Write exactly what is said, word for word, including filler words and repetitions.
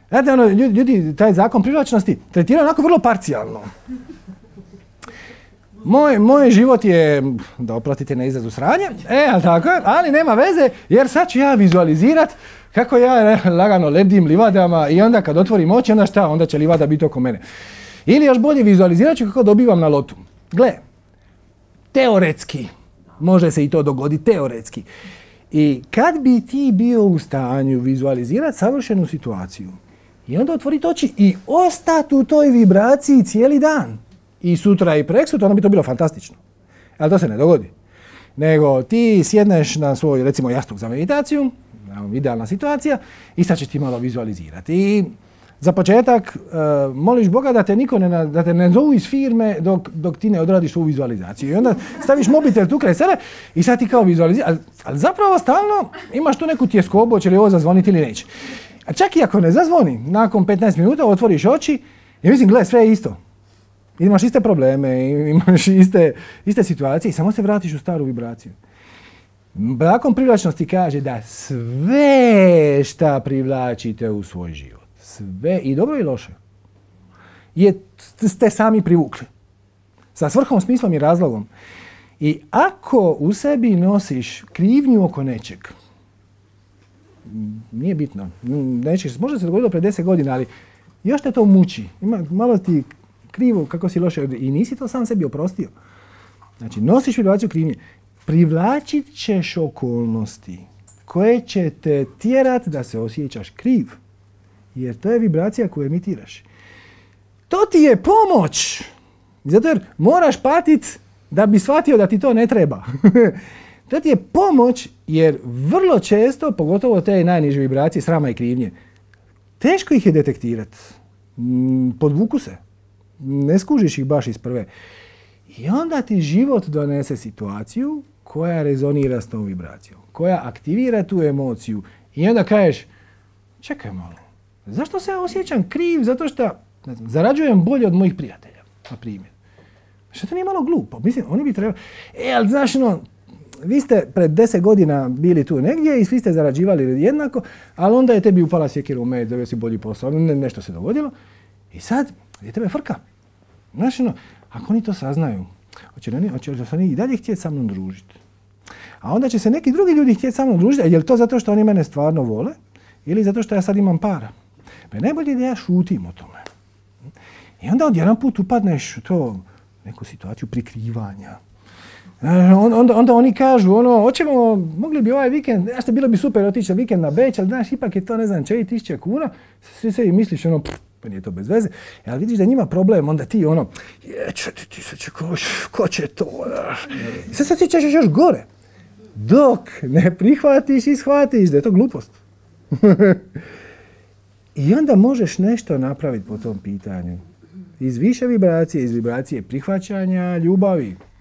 Znate, ono, ljudi, ljudi taj zakon privlačnosti tretiraju onako vrlo parcijalno. Moj, moj život je, da oplatite na izrazu sranje, e, ali tako je, ali nema veze, jer sad ću ja vizualizirat kako ja lagano lebdim livadama i onda kad otvorim oči, onda šta, onda će livada biti oko mene. Ili još bolje vizualizirat ću kako dobivam na lotu. Gle, teoretski, može se i to dogoditi, teoretski. I kad bi ti bio u stanju vizualizirati savršenu situaciju i onda otvoriti oči i ostati u toj vibraciji cijeli dan, i sutra i preksutra, ono bi to bilo fantastično. Ali to se ne dogodi. Nego ti sjedneš na svoj, recimo, jastuk za meditaciju, idealna situacija, i sad će ti malo vizualizirati. I za početak uh, moliš Boga da te niko ne, da te ne zovu iz firme dok, dok ti ne odradiš tu vizualizaciju. I onda staviš mobitel tu kraj sebe i sad ti kao vizualiziraš. Ali, ali zapravo stalno imaš tu neku tjeskobu, će li ovo zazvoniti ili neće. A čak i ako ne zazvoni, nakon petnaest minuta otvoriš oči i mislim, gle, sve je isto. Imaš iste probleme, imaš iste, iste situacije i samo se vratiš u staru vibraciju. Zakon privlačnosti kaže da sve šta privlačite u svoj život, sve, i dobro i loše, je, ste sami privukli. Sa svrhom, smislom i razlogom. I ako u sebi nosiš krivnju oko nečeg, nije bitno, nećeš, možda se dogodilo pred deset godina, ali još te to muči. Ima, malo ti krivo kako si loše i nisi to sam sebi oprostio. Znači, nosiš vibraciju krivnje. Privlačit ćeš okolnosti koje će te tjerat da se osjećaš kriv. Jer to je vibracija koju emitiraš. To ti je pomoć. Zato jer moraš patit da bi shvatio da ti to ne treba. To ti je pomoć jer vrlo često, pogotovo te najniže vibracije srama i krivnje, teško ih je detektirati. Podvuku se. Ne skužiš ih baš iz prve. I onda ti život donese situaciju koja rezonira s tom vibracijom, koja aktivira tu emociju. I onda kažeš, čekaj malo, zašto se ja osjećam kriv? Zato što, ne znam, zarađujem bolje od mojih prijatelja, na primjer. Što to nije malo glupo? Mislim, oni bi trebali... E, ali znaš, no, vi ste pred deset godina bili tu negdje i svi ste zarađivali jednako, ali onda je tebi upala sjekira u med, dobio si bolji posao, ne, nešto se dogodilo. I sad, je tebe frka. Znaš, no, ako oni to saznaju, hoće li oni, hoće li oni i dalje htjeti sa mnom družiti? A onda će se neki drugi ljudi htjeti sa mnom družiti, je li to zato što oni mene stvarno vole ili zato što ja sad imam para? Pa je najbolje da ja šutim o tome. I onda odjedan put upadneš u to, neku situaciju prikrivanja. Onda, onda oni kažu, ono, hoćemo, mogli bi ovaj vikend, ja što bilo bi super otići vikend na Beč, ali znaš, ipak je to, ne znam, četiri tisuće kuna, svi se i misliš, ono, pff, pa nije to bez veze, ali vidiš da njima problem, onda ti, ono, je, četiri tisuće, ko, ko će to, i sad se osjećaš još gore, dok ne prihvatiš i shvatiš da je to glupost. I onda možeš nešto napraviti po tom pitanju. Iz više vibracije, iz vibracije prihvaćanja, ljubavi.